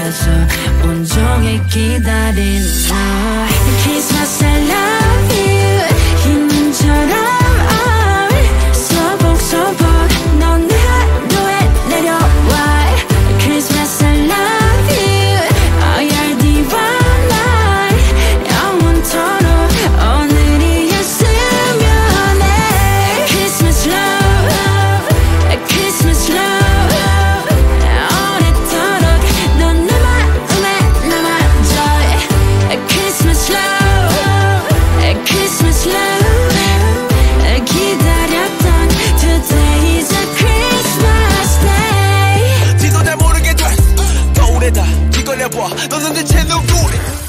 위해서 온종일 기다린 나 Christmas I love you 힘처럼 소복소복 넌 내 하루에 내려와 Christmas I love you ORD와 날 영원토록 오늘이었으면 해 Christmas love Christmas love 오래도록 넌 내 마음에 남아줘 Christmas love Christmas love 기다렸던 Today's a Christmas day 지도 잘 모르게 돼 거울에다 뒤걸려봐 너는 대체 누구래